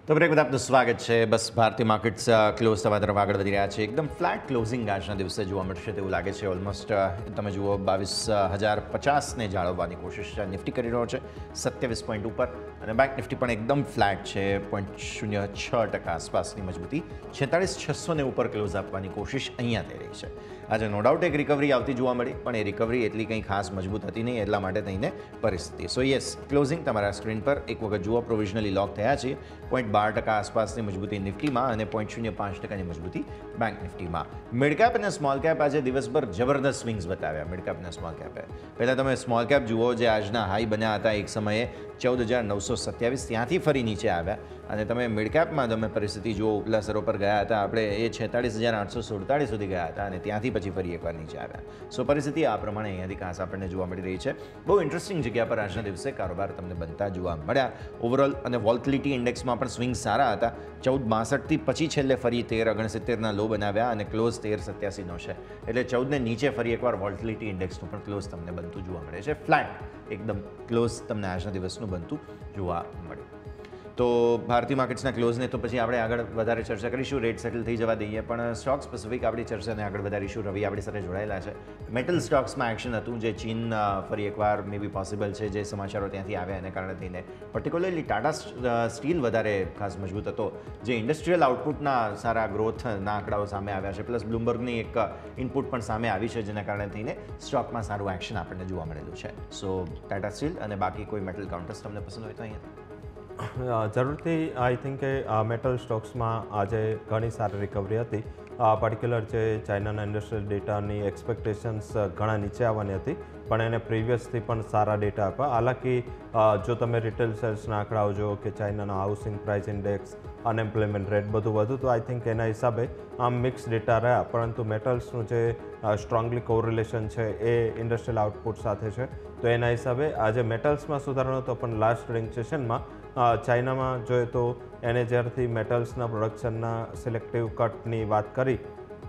તો બ્રેક બધા આપનું સ્વાગત છે. બસ ભારતીય માર્કેટ્સ ક્લોઝ થવા તરફ આગળ વધી રહ્યા છે. એકદમ ફ્લેટ ક્લોઝિંગ આજના દિવસે જોવા મળશે તેવું લાગે છે. ઓલમોસ્ટ તમે જુઓ 22,050ને જાળવવાની કોશિશ નિફ્ટી કરી રહ્યો છે 27 પોઈન્ટ ઉપર, અને બેંક નિફ્ટી પણ એકદમ ફ્લેટ છે 0.06% આસપાસની મજબૂતી 46,600ને ઉપર ક્લોઝ આપવાની કોશિશ અહીંયા થઈ રહી છે. આજે નો ડાઉટ એક રિકવરી આવતી જોવા મળી, પણ એ રિકવરી એટલી કંઈ ખાસ મજબૂત હતી નહીં, એટલા માટે થઈને પરિસ્થિતિ. સો યસ, ક્લોઝિંગ તમારા સ્ક્રીન પર એક વખત જુઓ. પ્રોવિઝનલી લોક થયા છે 0.12% આસપાસની મજબૂતી નિફ્ટીમાં અને 0.05%ની મજબૂતી બેંક નિફ્ટીમાં. મિડકેપ અને સ્મોલ કેપ આજે દિવસભર જબરદસ્ત સ્વિંગ્સ બતાવ્યા. મિડકેપ અને સ્મોલ કેપે પહેલાં તમે સ્મોલ કેપ જુઓ, જે આજના હાઈ બન્યા હતા એક સમયે 14,927, ત્યાંથી ફરી નીચે આવ્યા. અને તમે મિડકેપમાં તમે પરિસ્થિતિ જુઓ, ઉપલા સ્તરો પર ગયા હતા આપણે, એ 46,847 સુધી ગયા હતા અને ત્યાંથી પછી ફરી એકવાર નીચે આવ્યા. સો પરિસ્થિતિ આ પ્રમાણે અહીંયાથી ખાસ આપણને જોવા મળી રહી છે. બહુ ઇન્ટરેસ્ટિંગ જગ્યા પર આજના દિવસે કારોબાર તમને બનતા જોવા મળ્યા. ઓવરઓલ અને વોલ્ટિલિટી ઇન્ડેક્સમાં પણ સ્વિંગ સારા હતા. 1462થી પછી છેલ્લે ફરી 1369ના લો બનાવ્યા અને ક્લોઝ 1387નો છે. એટલે 14ને નીચે ફરી એકવાર વોલ્ટિલિટી ઇન્ડેક્સનું પણ ક્લોઝ તમને બનતું જોવા મળે છે. ફ્લેટ એકદમ ક્લોઝ તમને આજના દિવસનું બનતું જોવા મળ્યું. તો ભારતીય માર્કેટ્સના ક્લોઝને તો પછી આપણે આગળ વધારે ચર્ચા કરીશું. રેટ સેટલ થઈ જવા દઈએ, પણ સ્ટોક સ્પેસિફિક આપણી ચર્ચાને આગળ વધારીશું. રવિ આપણી સાથે જોડાયેલા છે. મેટલ સ્ટોક્સમાં એક્શન હતું, જે ચીન ફરી એકવાર મે બી પોસિબલ છે, જે સમાચારો ત્યાંથી આવ્યા એને કારણે થઈને પર્ટિક્યુલરલી ટાટા સ્ટીલ વધારે ખાસ મજબૂત હતો, જે ઇન્ડસ્ટ્રીયલ આઉટપુટના સારા ગ્રોથના આંકડાઓ સામે આવ્યા છે. પ્લસ બ્લુમબર્ગની એક ઇનપુટ પણ સામે આવી છે, જેના કારણે થઈને સ્ટોકમાં સારું એક્શન આપણને જોવા મળેલું છે. સો ટાટા સ્ટીલ અને બાકી કોઈ મેટલ કાઉન્ટર્સ તમને પસંદ હોય તો અહીંયા જરૂરથી આઈ થિંક કે મેટલ સ્ટોક્સમાં આજે ઘણી સારી રિકવરી હતી. પર્ટિક્યુલર જે ચાઇનાના ઇન્ડસ્ટ્રીયલ ડેટાની એક્સપેક્ટેશન્સ ઘણા નીચે આવવાની હતી, પણ એને પ્રીવિયસથી પણ સારા ડેટા આપ્યા. હાલાકી જો તમે રિટેલ સેલ્સના આંકડાઓ જુઓ કે ચાઇનાનો housing price index, unemployment rate બધું વધુ, તો આઈ થિંક એના હિસાબે આમ મિક્સ ડેટા રહ્યા. પરંતુ મેટલ્સનું જે સ્ટ્રોંગલી કોરિલેશન છે એ ઇન્ડસ્ટ્રીયલ આઉટપુટ સાથે છે, તો એના હિસાબે આજે મેટલ્સમાં સુધારો હતો. પણ લાસ્ટ રિંગ સેશનમાં ચાઇનામાં જોઈએ તો એને જ્યારથી મેટલ્સના પ્રોડક્શનના સિલેક્ટિવ કટની વાત કરી,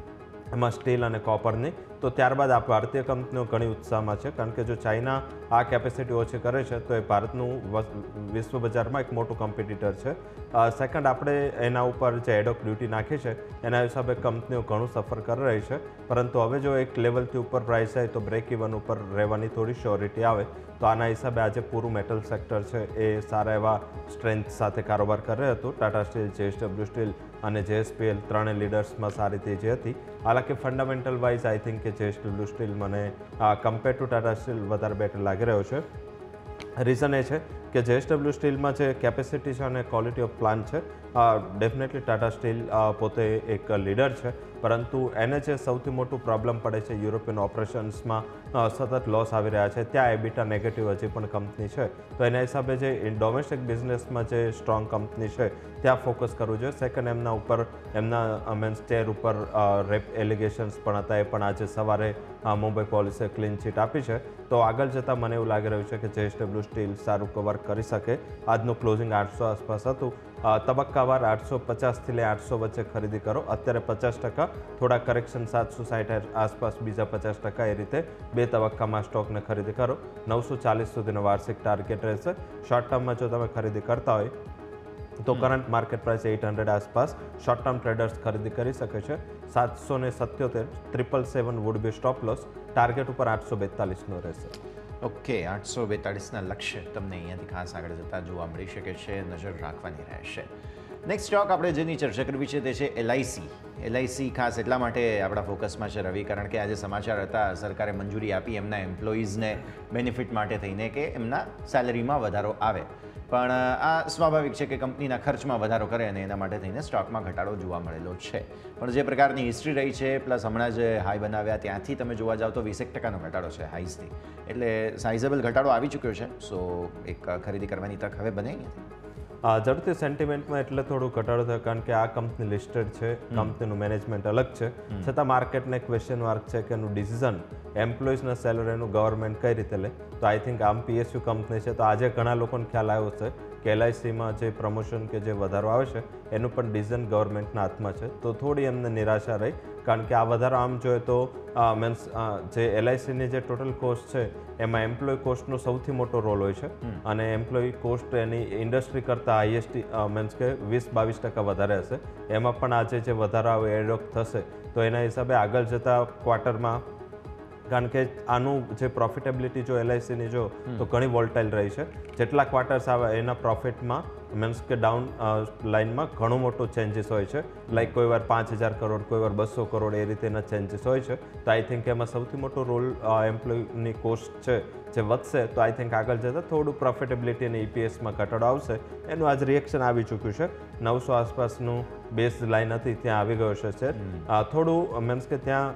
એમાં સ્ટીલ અને કોપરની, તો ત્યારબાદ આ ભારતીય કંપનીઓ ઘણી ઉત્સાહમાં છે. કારણ કે જો ચાઇના આ કેપેસિટી ઓછી કરે છે તો એ ભારતનું વિશ્વ બજારમાં એક મોટું કોમ્પિટિટર છે. સેકન્ડ, આપણે એના ઉપર જે એડોક ડ્યુટી નાખી છે એના હિસાબે કંપનીઓ ઘણું સફર કરી રહી છે. પરંતુ હવે જો એક લેવલથી ઉપર પ્રાઇસ જાય તો બ્રેક ઇવન ઉપર રહેવાની થોડી શ્યોરિટી આવે. તો આના હિસાબે આજે પૂરું મેટલ સેક્ટર છે એ સારા એવા સ્ટ્રેન્થ સાથે કારોબાર કરી રહ્યું હતું. ટાટા સ્ટીલ, જેએસડબલ્યુ સ્ટીલ અને જેએસપીએલ ત્રણેય લીડર્સમાં સારી તેજી હતી. હાલાકી ફંડામેન્ટલ વાઇઝ આઈ થિંક કે જેએસડબલ્યુ સ્ટીલ મને કમ્પેર ટુ ટાટા સ્ટીલ વધારે બેટર લાગી રહ્યો છે. રીઝન એ છે કે જેએસડબલ્યુ સ્ટીલમાં જે કેપેસિટી છે અને ક્વોલિટી ઓફ પ્લાન્ટ છે, ડેફિનેટલી ટાટા સ્ટીલ પોતે એક લીડર છે. પરંતુ એને જે સૌથી મોટું પ્રોબ્લેમ પડે છે, યુરોપિયન ઓપરેશન્સમાં સતત લોસ આવી રહ્યા છે, ત્યાં એબીટા નેગેટિવ હજી પણ કંપની છે. તો એના હિસાબે જે ડોમેસ્ટિક બિઝનેસમાં જે સ્ટ્રોંગ કંપની છે ત્યાં ફોકસ કરવું જોઈએ. સેકન્ડ, એમના ઉપર એમના મીન્સ શેર ઉપર રેપ એલિગેશન્સ પણ હતા, એ પણ આજે સવારે મુંબઈ પોલીસે ક્લીન ચીટ આપી છે. તો આગળ જતાં મને એવું લાગી રહ્યું છે કે જેએસડબલ્યુ સ્ટીલ સારું કવર કરી શકે. આજનું ક્લોઝિંગ 800 આસપાસ હતું. તબક્કાવાર 850થી લઈ 800 વચ્ચે ખરીદી કરો. અત્યારે 50%, થોડા કરેક્શન 760 આસપાસ, બીજા 50%, એ રીતે બે તબક્કામાં સ્ટોકને ખરીદી કરો. 940 સુધીનો વાર્ષિક ટાર્ગેટ રહેશે. શોર્ટ ટર્મમાં જો તમે ખરીદી કરતા હોય તો કરંટ માર્કેટ પ્રાઇસ 800 આસપાસ શોર્ટ ટર્મ ટ્રેડર્સ ખરીદી કરી શકે છે. 777 777 would be stop loss. Target ઉપર 842નો રહેશે. ઓકે, 842ના લક્ષ્ય તમને અહીંયાથી ખાસ આગળ જતાં જોવા મળી શકે છે. નજર રાખવાની રહેશે. નેક્સ્ટ સ્ટોક આપણે જેની ચર્ચા કરવી છે તે છે એલઆઈસી. એલઆઈસી ખાસ એટલા માટે આપણા ફોકસમાં છે રવિ, કારણ કે આજે સમાચાર હતા, સરકારે મંજૂરી આપી એમના એમ્પ્લોઈઝને બેનિફિટ માટે થઈને કે એમના સેલરીમાં વધારો આવે. પણ આ સ્વાભાવિક છે કે કંપનીના ખર્ચમાં વધારો કરે અને એના માટે થઈને સ્ટોકમાં ઘટાડો જોવા મળેલો છે. પણ જે પ્રકારની હિસ્ટ્રી રહી છે, પ્લસ હમણાં જે હાઈ બનાવ્યા ત્યાંથી તમે જોવા જાઓ તો 20% ઘટાડો છે હાઈસથી. એટલે સાઇઝેબલ ઘટાડો આવી ચૂક્યો છે. સો એક ખરીદી કરવાની તક હવે બને અહીંયાથી. ઝડપથી સેન્ટિમેન્ટમાં એટલે થોડું ઘટાડો થયો, કારણ કે આ કંપની લિસ્ટેડ છે, કંપનીનું મેનેજમેન્ટ અલગ છે. છતાં માર્કેટને એક ક્વેશ્ચન માર્ક છે કે એનું ડિસિઝન એમ્પ્લોઈઝના સેલરીનું ગવર્મેન્ટ કઈ રીતે લે. તો આઈ થિંક આમ પીએસયુ કંપની છે, તો આજે ઘણા લોકોને ખ્યાલ આવ્યો છે કે LICમાં જે પ્રમોશન કે જે વધારો આવે છે એનું પણ ડિસિઝન ગવર્મેન્ટના હાથમાં છે. તો થોડી એમને નિરાશા રહી, કારણ કે આ વધારો આમ જોઈએ તો મીન્સ જે LICની જે ટોટલ કોસ્ટ છે એમાં એમ્પ્લોય કોસ્ટનો સૌથી મોટો રોલ હોય છે અને એમ્પ્લોય કોસ્ટ એની ઇન્ડસ્ટ્રી કરતાં હાઈએસ્ટ મીન્સ કે 20-22% વધારે હશે. એમાં પણ આજે જે વધારો આવે એડોપ થશે તો એના હિસાબે આગળ જતા ક્વાર્ટરમાં, કારણ કે આનું જે પ્રોફિટેબિલિટી જો LICની જો તો ઘણી વોલ્ટાઇલ રહી છે. જેટલા ક્વાર્ટર્સ આવે એના પ્રોફિટમાં મીન્સ કે ડાઉન લાઇનમાં ઘણો મોટો ચેન્જીસ હોય છે. લાઈક કોઈ વાર 5,000 કરોડ, કોઈ વાર 200 કરોડ, એ રીતેના ચેન્જીસ હોય છે. તો આઈ થિંક એમાં સૌથી મોટો રોલ એમ્પ્લોયની કોસ્ટ છે જે વધશે. તો આઈ થિંક આગળ જતાં થોડું પ્રોફિટેબિલિટી અને EPSમાં ઘટાડો આવશે. એનું આજ રિએક્શન આવી ચૂક્યું છે. 900 આસપાસનું બેઝ લાઇન હતી ત્યાં આવી ગયો છે શેર. થોડું મીન્સ કે ત્યાં,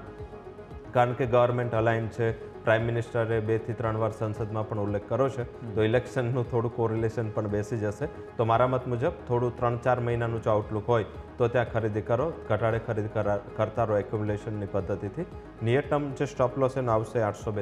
કારણ કે ગવર્મેન્ટ અલાઇન છે, પ્રાઇમ મિનિસ્ટરે 2 થી 3 વાર સંસદમાં પણ ઉલ્લેખ કર્યો છે, તો ઇલેક્શનનું થોડું કોરિલેશન પણ બેસી જશે. તો મારા મત મુજબ થોડું 3-4 મહિનાનું જો આઉટલુક હોય તો ત્યાં ખરીદી કરો, ઘટાડે ખરીદી કરતા રહો એક્યુમ્યુલેશનની પદ્ધતિથી. નિયર ટર્મ જે સ્ટોપ લોસ એનો આવશે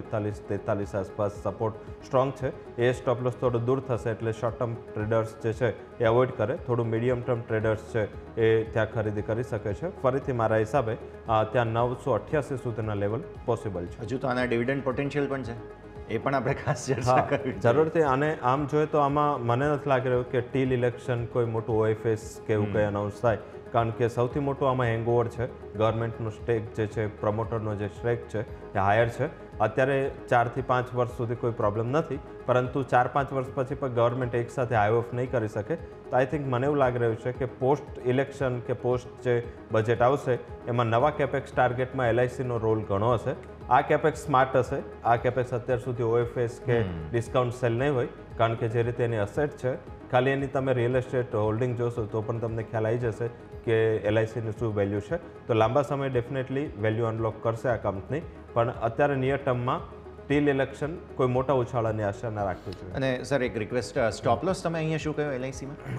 842-43 આસપાસ સપોર્ટ સ્ટ્રોંગ છે. એ સ્ટોપ લોસ થોડું દૂર થશે એટલે શોર્ટ ટર્મ ટ્રેડર્સ જે છે એ અવોઇડ કરે. થોડું મીડિયમ ટર્મ ટ્રેડર્સ છે એ ત્યાં ખરીદી કરી શકે છે. ફરીથી મારા હિસાબે ત્યાં 988 સુધીના લેવલ પોસિબલ છે. હજુ તો આના ડિવિડન્ડ પોટેન્શિયલ પણ છે, એ પણ આપણે ખાસ ચર્ચા કરવી જરૂરથી. અને આમ જોઈએ તો આમાં મને નથી લાગી રહ્યું કે ટીલ ઇલેક્શન કોઈ મોટું OFS કે એવું કંઈ અનાઉન્સ થાય, કારણ કે સૌથી મોટું આમાં હેંગઓવર છે. ગવર્મેન્ટનો સ્ટેક જે છે, પ્રમોટરનો જે સ્ટેક છે એ હાયર છે. અત્યારે 4 થી 5 વર્ષ સુધી કોઈ પ્રોબ્લેમ નથી, પરંતુ 4-5 વર્ષ પછી પણ ગવર્મેન્ટ એકસાથે હાઈ ઓફ નહીં કરી શકે. તો આઈ થિંક મને એવું લાગી રહ્યું છે કે પોસ્ટ ઇલેક્શન કે પોસ્ટ જે બજેટ આવશે એમાં નવા કેપેક્સ ટાર્ગેટમાં LICનો રોલ ઘણો હશે. આ કેપેક્સ સ્માર્ટ હશે. આ કેપેક્સ અત્યાર સુધી OFS કે ડિસ્કાઉન્ટ સેલ નહીં હોય, કારણ કે જે રીતે એની અસેટ છે, ખાલી એની તમે રિયલ એસ્ટેટ હોલ્ડિંગ જોશો તો પણ તમને ખ્યાલ આવી જશે કે LICની શું વેલ્યુ છે. તો લાંબા સમય ડેફિનેટલી વેલ્યુ અનલોક કરશે આ કંપની, પણ અત્યારે નિયર ટર્મમાં ટીલ ઇલેક્શન કોઈ મોટા ઉછાળાની આશા ના રાખવી જોઈએ. અને સર એક રિક્વેસ્ટ, સ્ટોપ લોસ તમે અહીંયા શું કહ્યું LICમાં?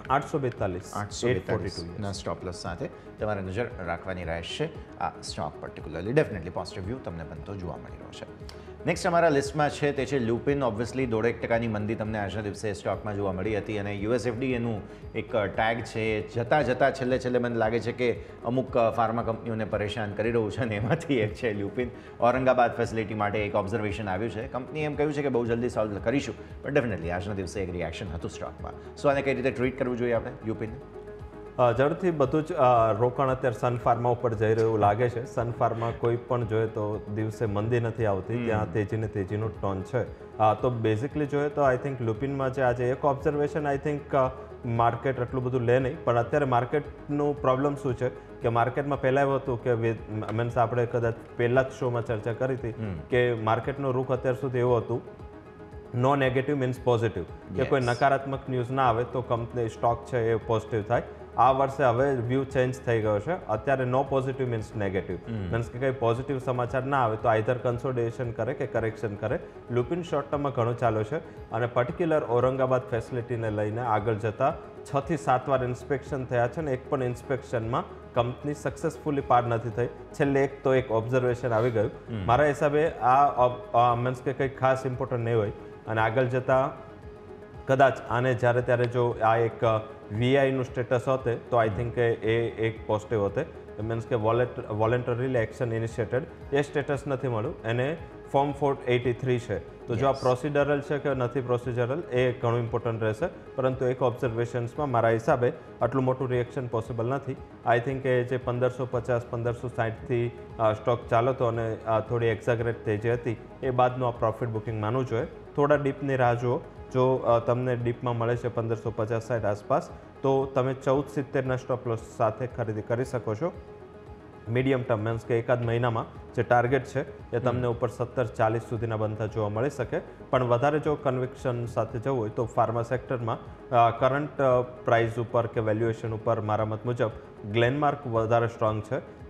842 ના સ્ટોપ લોસ સાથે તમારે નજર રાખવાની રહેશે આ stock particularly. Definitely positive view તમને બનતો જોવા મળી રહ્યો છે. નેક્સ્ટ અમારા લિસ્ટમાં છે તે છે લ્યુપિન. ઓબ્વિયસલી 1.5% મંદી તમને આજના દિવસે સ્ટોકમાં જોવા મળી હતી અને USFD એનું એક ટેગ છે. જતાં છેલ્લે મને લાગે છે કે અમુક ફાર્મા કંપનીઓને પરેશાન કરી રહ્યું છે અને એમાંથી એક છે લ્યુપિન. ઔરંગાબાદ ફેસિલિટી માટે એક ઓબ્ઝર્વેશન આવ્યું છે. કંપનીએ એમ કહ્યું છે કે બહુ જલ્દી સોલ્વ કરીશું, પણ ડેફિનેટલી આજના દિવસે એક રિએક્શન હતું સ્ટોકમાં. સો આને કઈ રીતે ટ્રીટ કરવું જોઈએ આપણે લ્યુપિનને? જરૂરથી બધું જ રોકાણ અત્યારે સન ફાર્મા ઉપર જઈ રહ્યું લાગે છે. સન ફાર્મા કોઈ પણ જોઈએ તો દિવસે મંદી નથી આવતી, ત્યાં તેજીનું ટોન છે. તો બેઝિકલી જોઈએ તો આઈ થિંક લ્યુપિનમાં જે આજે એક ઓબ્ઝર્વેશન, આઈ થિંક માર્કેટ એટલું બધું લે નહીં, પણ અત્યારે માર્કેટનું પ્રોબ્લેમ શું છે કે માર્કેટમાં પહેલાં એવું હતું કે મીન્સ આપણે કદાચ પહેલાં જ શોમાં ચર્ચા કરી હતી કે માર્કેટનું રૂખ અત્યાર સુધી એવું હતું, નો નેગેટિવ મીન્સ પોઝિટિવ, કે કોઈ નકારાત્મક ન્યૂઝ ના આવે તો કંપની સ્ટોક છે એ પોઝિટિવ થાય. આ વર્ષે હવે વ્યૂ ચેન્જ થઈ ગયો છે. અત્યારે no positive means negative, means કે કંઈ પોઝિટિવ સમાચાર ના આવે તો આઈધર કન્સોલિડેશન કરે કે કરેક્શન કરે. લ્યુપિન શોર્ટ ટર્મમાં ઘણું ચાલ્યો છે અને પર્ટિક્યુલર ઔરંગાબાદ ફેસિલિટીને લઈને આગળ જતાં 6 થી 7 વાર ઇન્સ્પેક્શન થયા છે અને એક પણ ઇન્સ્પેક્શનમાં કંપની સક્સેસફુલી પાર નથી થઈ. છેલ્લે એક ઓબ્ઝર્વેશન આવી ગયું. મારા હિસાબે આ મીન્સ કે કંઈક ખાસ ઇમ્પોર્ટન્ટ નહીં હોય અને આગળ જતાં કદાચ આને જ્યારે ત્યારે જો આ એક VIનું સ્ટેટસ હોતે તો આઈ થિંક એ એક પોઝિટિવ હોતે. મીન્સ કે વોલેન્ટરી એક્શન ઇનિશિએટેડ એ સ્ટેટસ નથી મળ્યું, એને ફોર્મ 483 છે. તો જો આ પ્રોસિડરલ છે કે નથી પ્રોસિજરલ એ ઘણું ઇમ્પોર્ટન્ટ રહેશે. પરંતુ એક ઓબ્ઝર્વેશન્સમાં મારા હિસાબે આટલું મોટું રિએક્શન પોસિબલ નથી. આઈ થિંક એ જે 1550-1560થી સ્ટોક ચાલો હતો અને થોડી એક્ઝાગરેટ તેજી હતી, એ બાદનું આ પ્રોફિટ બુકિંગ માનવું જોઈએ. થોડા ડીપની રાહ જુઓ. જો તમને ડીપમાં મળે છે 1550-60 આસપાસ તો તમે 1470ના સ્ટોપ લોસ સાથે ખરીદી કરી શકો છો. મીડિયમ ટર્મ મીન્સ કે એકાદ મહિનામાં જે ટાર્ગેટ છે એ તમને ઉપર 1740 સુધીના બનતા જોવા મળી શકે. પણ વધારે જો કન્વિક્શન સાથે જવું હોય તો ફાર્મા સેક્ટરમાં કરંટ પ્રાઇસ ઉપર કે વેલ્યુએશન ઉપર મારા મત મુજબ ગ્લેનમાર્ક વધારે સ્ટ્રોંગ છે.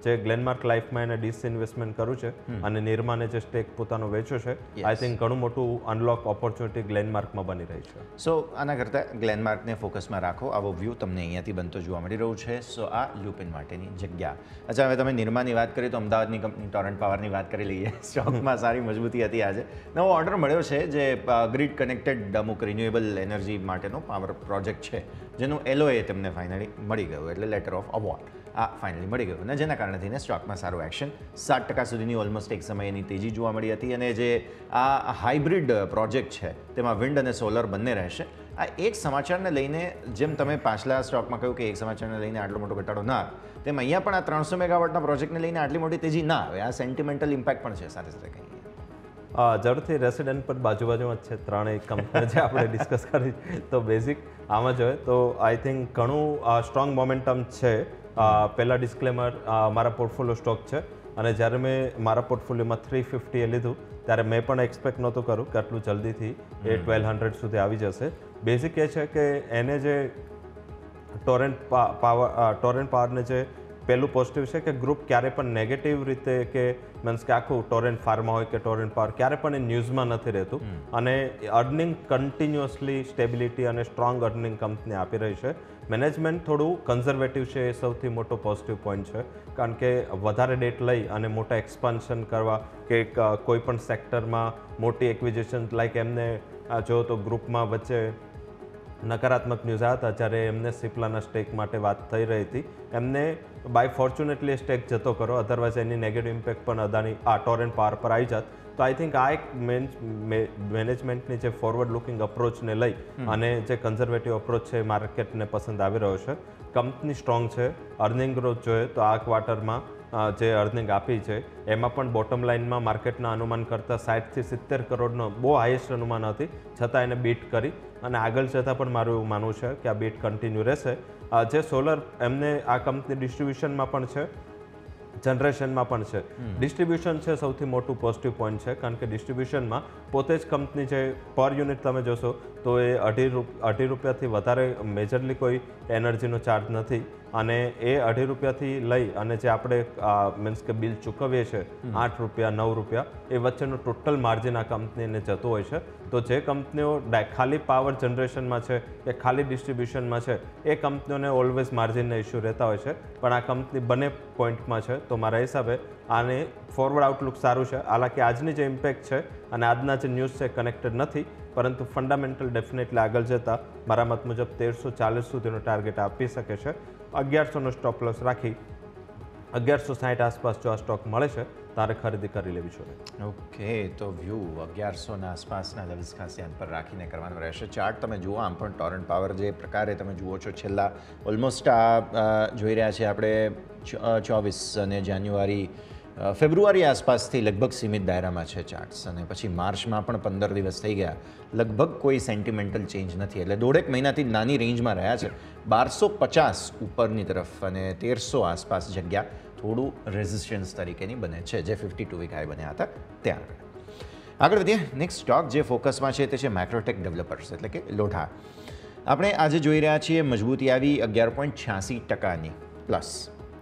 જે ગ્લેનમાર્ક લાઈફમાં એને ડિસઇન્વેસ્ટમેન્ટ કર્યું છે અને નિર્માને જે સ્ટેક પોતાનો વેચ્યો છે, આઈ થિંક ઘણું મોટું અનલોક ઓપોર્ચ્યુનિટી ગ્લેનમાર્કમાં બની રહી છે. સો આના કરતાં ગ્લેનમાર્કને ફોકસમાં રાખો, આવો વ્યૂ તમને અહીંયાથી બનતો જોવા મળી રહ્યું છે. સો આ લ્યુપિન માટેની જગ્યા. અચ્છા, હવે તમે નિર્માની વાત કરી તો અમદાવાદની કંપની ટોરન્ટ પાવરની વાત કરી લઈએ. સ્ટોકમાં સારી મજબૂતી હતી આજે. નવો ઓર્ડર મળ્યો છે જે ગ્રીડ કનેક્ટેડ અમુક રિન્યુએબલ એનર્જી માટેનો પાવર પ્રોજેક્ટ છે, જેનું LOA તેમને ફાઇનલી મળી ગયું, એટલે લેટર ઓફ અવોર્ડ આ ફાઇનલી મળી ગયું, અને જેના કારણે થઈને સ્ટોકમાં સારું એક્શન, 7% સુધીની ઓલમોસ્ટ એક સમયે એની તેજી જોવા મળી હતી. અને જે આ હાઇબ્રિડ પ્રોજેક્ટ છે તેમાં વિન્ડ અને સોલર બંને રહેશે. આ એક સમાચારને લઈને, જેમ તમે પાછલા સ્ટોકમાં કહ્યું કે એક સમાચારને લઈને આટલો મોટો ઘટાડો ના આવે, તેમ અહીંયા પણ આ 300 મેગાવોટના પ્રોજેક્ટને લઈને આટલી મોટી તેજી ના આવે. આ સેન્ટિમેન્ટલ ઇમ્પેક્ટ પણ છે સાથે સાથે કહીએ. જરૂરથી રેસિડેન્ટ પર બાજુમાં જ છે ત્રણેય કંપની જે આપણે ડિસ્કસ કરી, તો બેઝિક આમાં જોઈએ તો આઈ થિંક ઘણું સ્ટ્રોંગ મોમેન્ટમ છે. પહેલાં ડિસ્ક્લેમર, મારા પોર્ટફોલિયો સ્ટોક છે અને જ્યારે મેં મારા પોર્ટફોલિયોમાં 350 લીધું ત્યારે મેં પણ એક્સપેક્ટ નહોતું કરું કે આટલું જલ્દીથી એ 1200 સુધી આવી જશે. બેઝિક એ છે કે એને જે ટોરેન્ટ પાવરને જે પહેલું પોઝિટિવ છે કે ગ્રુપ ક્યારે પણ નેગેટિવ રીતે કે મીન્સ કે આખું ટોરેન્ટ ફાર્મા હોય કે ટોરેન્ટ પાવર ક્યારે પણ એ ન્યૂઝમાં નથી રહેતું, અને અર્નિંગ કન્ટિન્યુઅસલી સ્ટેબિલિટી અને સ્ટ્રોંગ અર્નિંગ કંપની આપી રહી છે. મેનેજમેન્ટ થોડું કન્ઝર્વેટિવ છે, એ સૌથી મોટો પોઝિટિવ પોઈન્ટ છે, કારણ કે વધારે ડેટ લઈ અને મોટા એક્સપાન્શન કરવા કે કોઈ પણ સેક્ટરમાં મોટી એક્વિઝિશન, લાઈક એમને જો તો ગ્રુપમાં વચ્ચે નકારાત્મક ન્યૂઝ આવ્યા હતા જ્યારે એમને સિપ્લાના સ્ટેક માટે વાત થઈ રહી હતી. એમને બાય ફોર્ચ્યુનેટલી સ્ટેક જતો કરો, અધરવાઇઝ એની નેગેટિવ ઇમ્પેક્ટ પણ અદાની ટોરેન્ટ પાવર પર આવી જાત. તો આઈ થિંક આ એક મેનેજમેન્ટની જે ફોરવર્ડ લુકિંગ અપ્રોચને લઈ અને જે કન્ઝર્વેટિવ અપ્રોચ છે એ માર્કેટને પસંદ આવી રહ્યો છે. કંપની સ્ટ્રોંગ છે. અર્નિંગ ગ્રોથ જોઈએ તો આ ક્વાર્ટરમાં જે અર્નિંગ આપી છે એમાં પણ બોટમ લાઇનમાં માર્કેટના અનુમાન કરતાં 60 થી 70 કરોડનો બહુ હાઈએસ્ટ અનુમાન હતી, છતાં એને બીટ કરી અને આગળ જતાં પણ મારું એવું માનવું છે કે આ બીટ કન્ટિન્યુ રહેશે. જે સોલર એમને આ કંપની ડિસ્ટ્રીબ્યુશનમાં પણ છે, જનરેશનમાં પણ છે. ડિસ્ટ્રીબ્યુશન છે સૌથી મોટું પોઝિટિવ પોઈન્ટ છે, કારણ કે ડિસ્ટ્રીબ્યુશનમાં પોતે જ કંપની છે, પર યુનિટ તમે જોશો તો એ ₹2.5 વધારે મેજરલી કોઈ એનર્જીનો ચાર્જ નથી, અને એ ₹2.5 લઈ અને જે આપણે મીન્સ કે બિલ ચૂકવીએ છીએ ₹8 ₹9 એ વચ્ચેનું ટોટલ માર્જિન આ કંપનીને જતું હોય છે. તો જે કંપનીઓ ખાલી પાવર જનરેશનમાં છે કે ખાલી ડિસ્ટ્રીબ્યુશનમાં છે એ કંપનીઓને ઓલવેઝ માર્જિનના ઇસ્યુ રહેતા હોય છે, પણ આ કંપની બંને પોઈન્ટમાં છે. તો મારા હિસાબે આને ફોરવર્ડ આઉટલુક સારું છે. હાલાકી આજની જે ઇમ્પેક્ટ છે અને આજના જે ન્યૂઝ છે કનેક્ટેડ નથી, પરંતુ ફંડામેન્ટલ ડેફિનેટલી આગળ જતાં મારા મત મુજબ 1340 સુધીનો ટાર્ગેટ આપી શકે છે. 1100નો સ્ટોપ લોસ રાખી 1160 આસપાસ જો આ સ્ટોક મળે છે તારે ખરીદી કરી લેવી જોઈએ. ઓકે, તો વ્યૂ 1100ના આસપાસના લેવલ્સ ખાસ ધ્યાન પર રાખીને કરવાનો રહેશે. ચાર્ટ તમે જુઓ, આમ પણ ટોરન્ટ પાવર જે પ્રકારે તમે જુઓ છો, છેલ્લા ઓલમોસ્ટ આ જોઈ રહ્યા છીએ આપણે 24 અને જાન્યુઆરી ફેબ્રુઆરી આસપાસથી લગભગ સીમિત દાયરામાં છે ચાર્ટ્સ, અને પછી માર્ચમાં પણ 15 દિવસ થઈ ગયા, લગભગ કોઈ સેન્ટિમેન્ટલ ચેન્જ નથી. એટલે દોઢેક મહિનાથી નાની રેન્જમાં રહ્યા છે. 1250 ઉપરની તરફ અને 1300 આસપાસ જગ્યા થોડું રેઝિસ્ટન્સ તરીકેની બને છે, જે 52 વીક હાઈ બન્યા હતા ત્યાં આગળ વધીએ. નેક્સ્ટ સ્ટોક જે ફોકસમાં છે તે છે મેક્રોટેક ડેવલપર્સ, એટલે કે લોઢા. આપણે આજે જોઈ રહ્યા છીએ મજબૂતી આવી 11.86%ની પ્લસ.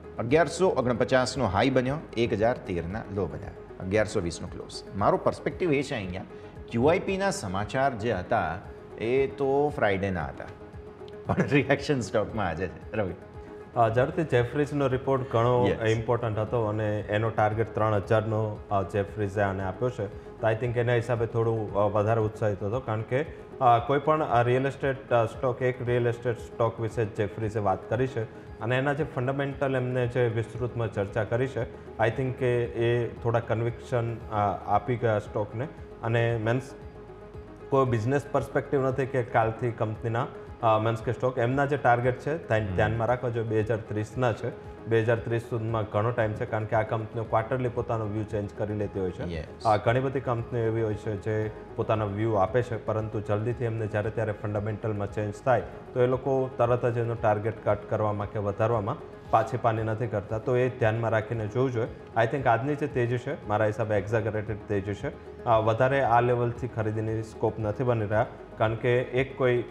1149નો હાઈ બન્યો, 1013ના લો બન્યા, 1120નો ક્લોઝ. મારો પર્સપેક્ટિવ એ છે અહીંયા, QIPના સમાચાર જે હતા એ તો ફ્રાઈડેના હતા, પણ રિએક્શન સ્ટોકમાં આજે છે. રવિ, ઝડપથી જેફરીઝનો રિપોર્ટ ઘણો ઇમ્પોર્ટન્ટ હતો અને એનો ટાર્ગેટ 3000નો જેફરીઝે આને આપ્યો છે. તો આઈ થિંક એના હિસાબે થોડું વધારે ઉત્સાહિત હતો, કારણ કે કોઈ પણ રિયલ એસ્ટેટ સ્ટોક, એક રિયલ એસ્ટેટ સ્ટોક વિશે જેફરીઝે વાત કરી છે અને એના જે ફંડામેન્ટલ એમને જે વિસ્તૃતમાં ચર્ચા કરી છે, આઈ થિંક કે એ થોડા કન્વિક્શન આપી ગયા સ્ટોકને. અને મીન્સ કોઈ બિઝનેસ પર્સપેક્ટિવ નથી કે કાલથી કંપનીના મીન્સ કે સ્ટોક, એમના જે ટાર્ગેટ છે ધ્યાનમાં રાખવા જો 2030ના છે. 2030 સુધીમાં ઘણો ટાઈમ છે, કારણ કે આ કંપનીઓ ક્વાર્ટરલી પોતાનો વ્યૂ ચેન્જ કરી લેતી હોય છે. ઘણી બધી કંપનીઓ એવી હોય છે જે પોતાનો વ્યૂ આપે છે, પરંતુ જલ્દીથી એમને જ્યારે ત્યારે ફંડામેન્ટલમાં ચેન્જ થાય તો એ લોકો તરત જ એનો ટાર્ગેટ કટ કરવામાં કે વધારવામાં પાછી પાની નથી કરતા. તો એ ધ્યાનમાં રાખીને જોવું જોઈએ. આઈ થિંક આજની જે તેજી છે મારા હિસાબે એક્ઝાગરેટેડ તેજી છે. વધારે આ લેવલથી ખરીદીની સ્કોપ નથી બની રહ્યા, કારણ કે એક કોઈ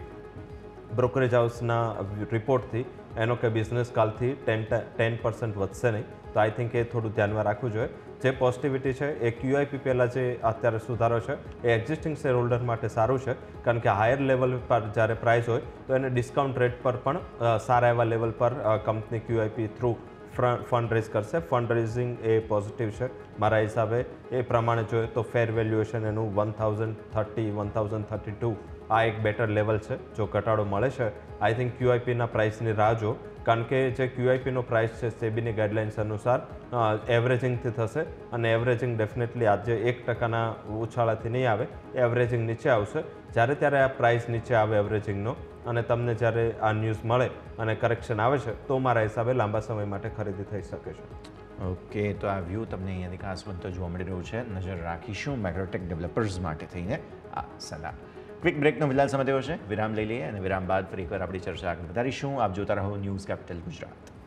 બ્રોકરેજ હાઉસના રિપોર્ટથી એનો કે બિઝનેસ કાલથી 10% વધશે નહીં, તો આઈ થિંક એ થોડું ધ્યાનમાં રાખવું જોઈએ. જે પોઝિટિવિટી છે એ QIP પહેલાં જે અત્યારે સુધારો છે એ એક્ઝિસ્ટિંગ શેર હોલ્ડર માટે સારું છે, કારણ કે હાયર લેવલ પર જ્યારે પ્રાઇસ હોય તો એને ડિસ્કાઉન્ટ રેટ પર પણ સારા એવા લેવલ પર company QIP through fund raise કરશે. ફંડ રેઝિંગ એ પોઝિટિવ છે મારા હિસાબે. એ પ્રમાણે જોઈએ તો ફેર વેલ્યુએશન એનું 1030 1032 આ એક બેટર લેવલ છે. જો ઘટાડો મળે છે આઈ થિંક QIPના પ્રાઇસની રાહ જો, કારણ કે જે QIPનો પ્રાઇસ છે સેબીની ગાઈડલાઇન્સ અનુસાર એવરેજિંગથી થશે, અને એવરેજિંગ ડેફિનેટલી આજે 1%ના ઉછાળાથી નહીં આવે, એવરેજિંગ નીચે આવશે. જ્યારે ત્યારે આ પ્રાઇસ નીચે આવે એવરેજિંગનો અને તમને જ્યારે આ ન્યૂઝ મળે અને કરેક્શન આવે છે તો મારા હિસાબે લાંબા સમય માટે ખરીદી થઈ શકે છે. ઓકે, તો આ વ્યૂ તમને અહીંયાથી ખાસ બનતો જોવા મળી રહ્યું છે. નજર રાખીશું મેક્રોટેક ડેવલપર્સ માટે થઈને આ સલાહ. ક્વિક બ્રેકનો વિલાલ સમય થયો છે, વિરામ લઈ લઈએ અને વિરામ બાદ ફરી એકવાર આપણી ચર્ચા આગળ વધારીશું. આપ જોતા રહો ન્યૂઝ કેપિટલ ગુજરાત.